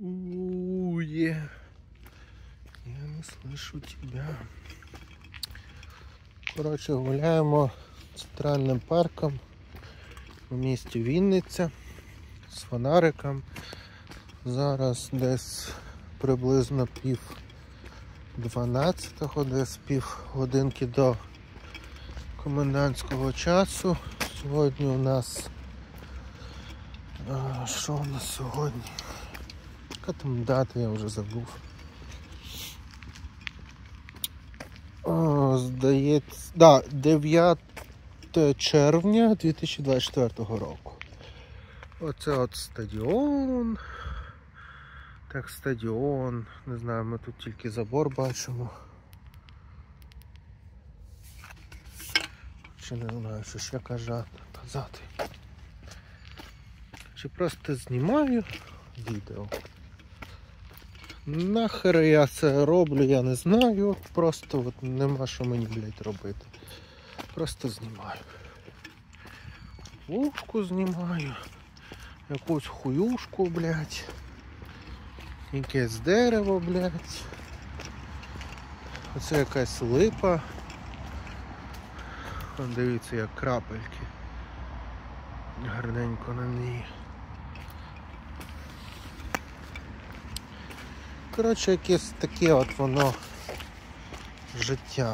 Я не слышу тебя. Коротше, гуляємо центральним парком у місті Вінниця з фонариком. Зараз десь приблизно 11:30, десь півгодинки до комендантського часу. Сьогодні у нас... Що у нас сьогодні? Яка там дата, я вже забув. Здається, 9 червня 2024 року. Оце от стадіон. Так, стадіон. Не знаю, ми тут тільки забор бачимо. Чи не знаю, що ще казати. Чи просто знімаю відео. Нахер я це роблю, я не знаю. Просто от нема що мені, блядь, робити. Просто знімаю. Вовку знімаю. Якусь хуюшку, блядь. Якесь дерево, блядь. Оце якась липа. Дивіться, як крапельки. Гарненько на ній. Коротше, якесь таке от воно життя.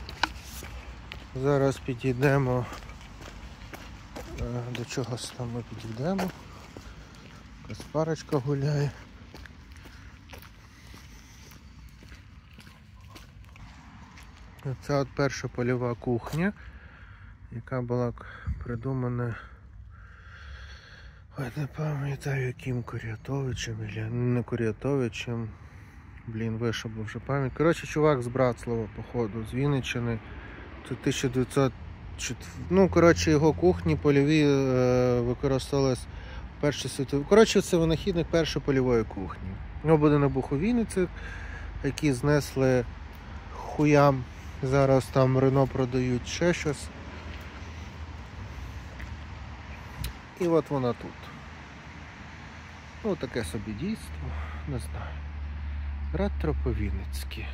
Зараз підійдемо. До чогось там ми підійдемо. Якась парочка гуляє. Це от перша польова кухня, яка була придумана, ой, не пам'ятаю, яким Курятовичем, не Курятовичем, блін, вишибу вже пам'ять. Коротше, чувак з Братслава, походу, з Вінниччини, це 1904, ну, коротше, його кухні польові використовувались в Першій світовій. Коротше, це винахідник першої польової кухні. Його будинок був у Вінниці, які знесли хуям. Зараз там Рено продають ще щось. І от вона тут. Ну, таке собі дійство, не знаю. Ретро по-вінницьки.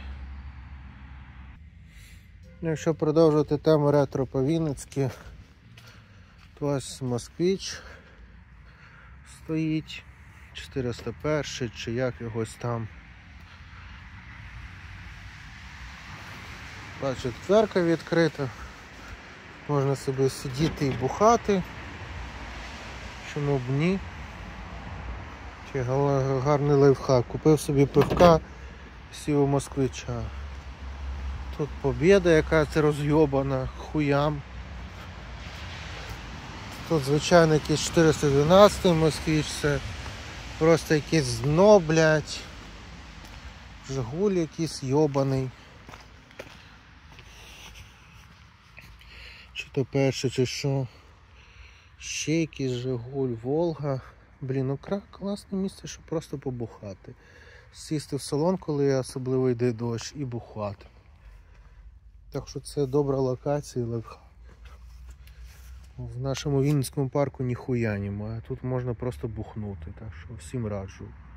Якщо продовжувати тему ретро по-вінницьки, то ось Москвич стоїть. 401 чи як йогось там. Бачу, дверка відкрита. Можна собі сидіти і бухати. Чому б ні? Чи гарний лайфхак. Купив собі пивка, сів у Москвича. Тут Побєда, яка це розйобана, хуям. Тут, звичайно, якийсь 412 Москвич, це просто якийсь дно, блядь. Жигуль якийсь йобаний. Чи то перше, чи що. Ще якийсь Жигуль, Волга. Блін, ну класне місце, щоб просто побухати. Сісти в салон, коли особливо йде дощ, і бухати. Так що це добра локація і лайфхак. В нашому Вінницькому парку ніхуя немає. Тут можна просто бухнути, так що всім раджу.